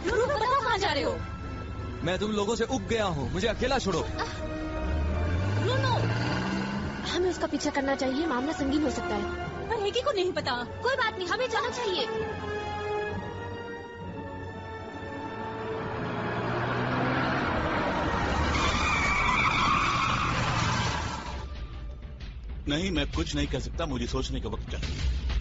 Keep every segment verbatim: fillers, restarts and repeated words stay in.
रुको, बताओ कहाँ जा रहे हो? मैं तुम लोगों से उब गया हूँ, मुझे अकेला छोड़ो। नो, हमें उसका पीछा करना चाहिए, मामला संगीन हो सकता है। पर हेगी को नहीं पता। कोई बात नहीं, हमें जाना चाहिए। नहीं, मैं कुछ नहीं कह सकता, मुझे सोचने का वक्त चाहिए।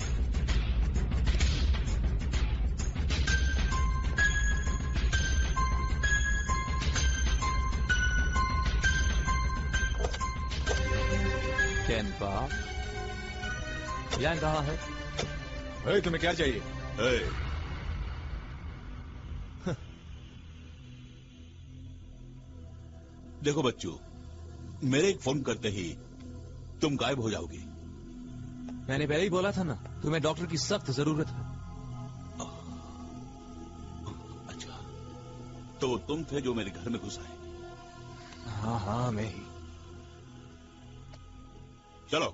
कैन बाप, यहाँ कहाँ है? ए, तुम्हें क्या चाहिए? ए, देखो बच्चों, मेरे एक फोन करते ही तुम गायब हो जाओगे। मैंने पहले ही बोला था ना, तुम्हें डॉक्टर की सख्त जरूरत है। अच्छा, तो तुम थे जो मेरे घर में घुस आए? हाँ हाँ, मैं ही। चलो।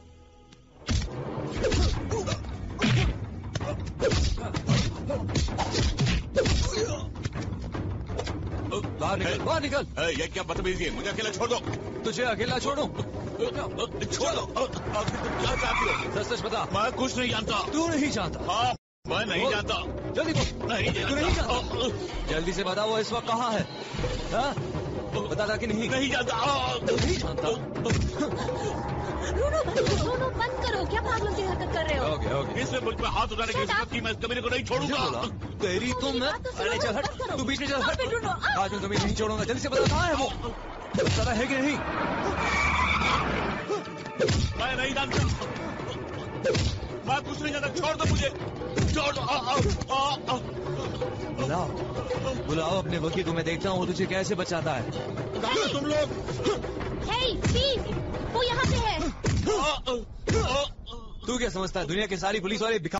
बाहर निकल, बाहर निकल। ए, ये क्या बदतमीजी है? मुझे अकेला छोड़ दो। तुझे अकेला छोड़ो? छोड़ दो। आखिर तुम क्या चाहती हो? सच सच बता। मैं कुछ नहीं जानता। तू नहीं जानता? हाँ, मैं नहीं जानता। जल्दी बोल। नहीं तू नहीं जानता? जल्दी से बता, वो इस वक्त कहाँ है? हाँ? बता था कि नहीं? नहीं जानता। तू नहीं जानता? रोनो बंद करो, रोनो बंद करो, क्या पागलों की हरकत कर रहे हो? हो गया, हो गया। इसलिए मुझ पर हाथ उठाने की जरूरत थी, मैं इस कमीने को नहीं छोड़ूंगा। तेरी तुम मैं, अरे चल हट, तू बीच में चल हट। आज मैं तुम्हें नहीं छोड़ूंगा, जल्दी से बता कहाँ है वो? पता है कि नहीं? मैं नहीं जानता, मैं कुछ नहीं जानता। छोड़ दो मुझे, छोड़ दो। आ, आ, आ, आ। बुलाओ, बुलाओ अपने वकील को, मैं देखता हूँ वो तुझे कैसे बचाता है। कहाँ हो तुम लोग? हे, प्लीज, वो यहाँ पे है। आ, आ, आ, तू क्या समझता है दुनिया के सारी पुलिस वाले